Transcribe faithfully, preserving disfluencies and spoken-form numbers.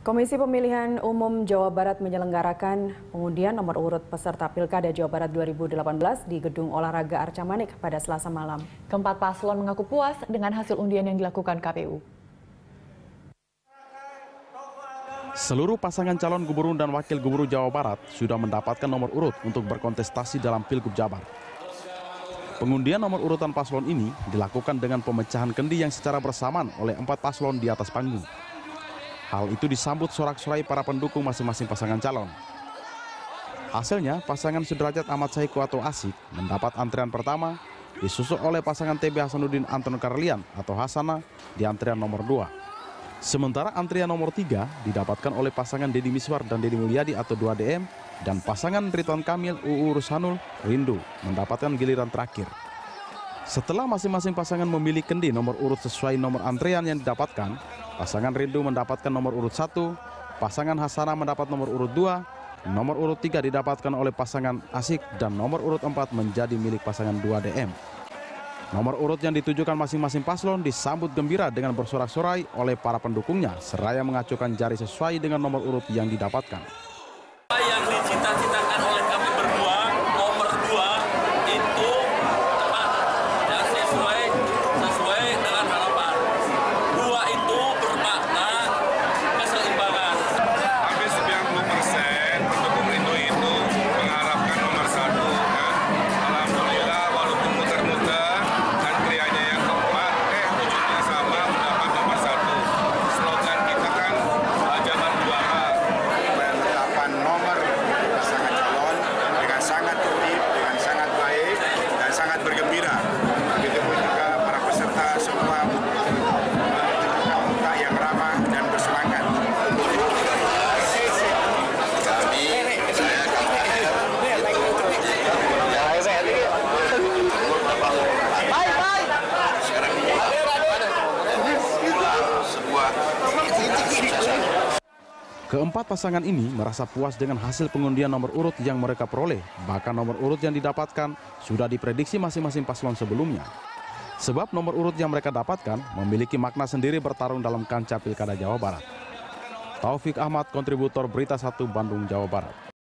Komisi Pemilihan Umum Jawa Barat menyelenggarakan pengundian nomor urut peserta Pilkada Jawa Barat dua ribu delapan belas di Gedung Olahraga Arca Manik pada Selasa malam. Keempat paslon mengaku puas dengan hasil undian yang dilakukan K P U. Seluruh pasangan calon gubernur dan wakil gubernur Jawa Barat sudah mendapatkan nomor urut untuk berkontestasi dalam Pilgub Jabar. Pengundian nomor urutan paslon ini dilakukan dengan pemecahan kendi yang secara bersamaan oleh empat paslon di atas panggung. Hal itu disambut sorak-sorai para pendukung masing-masing pasangan calon. Hasilnya, pasangan Sudrajat Ahmad Saiku atau Asik mendapat antrian pertama, disusul oleh pasangan T B Hasanuddin Anton Karlian atau Hasana di antrian nomor dua. Sementara antrian nomor tiga didapatkan oleh pasangan Deddy Miswar dan Deddy Mulyadi atau dua D M dan pasangan Ridwan Kamil U U Rusanul Rindu mendapatkan giliran terakhir. Setelah masing-masing pasangan memilih kendi nomor urut sesuai nomor antrian yang didapatkan, pasangan Rindu mendapatkan nomor urut satu, pasangan Hasana mendapat nomor urut dua, nomor urut tiga didapatkan oleh pasangan Asik dan nomor urut empat menjadi milik pasangan dua D M. Nomor urut yang ditujukan masing-masing paslon disambut gembira dengan bersorak-sorai oleh para pendukungnya, seraya mengacukan jari sesuai dengan nomor urut yang didapatkan. Yang dicita-citakan oleh kami berdua, nomor dua itu tepat dan sesuai sesuai dengan harapan. Dua itu bermakna keseimbangan. Hampir sembilan puluh persen pendukung Rindu itu mengharapkan nomor satu. Kan? Alhamdulillah walaupun muter-muter dan krianya yang keempat, eh wujudnya sama mendapat nomor satu. Slogan kita kan zaman juara. Penetapan nomor pasangan calon dengan sangat tertib, dengan sangat baik dan sangat bergembira. Begitupun juga para peserta semua muka yang ramah dan bersemangat. Keempat pasangan ini merasa puas dengan hasil pengundian nomor urut yang mereka peroleh. Bahkan nomor urut yang didapatkan sudah diprediksi masing-masing paslon sebelumnya. Sebab nomor urut yang mereka dapatkan memiliki makna sendiri bertarung dalam kancah Pilkada Jawa Barat. Taufik Ahmad, kontributor Berita Satu Bandung, Jawa Barat.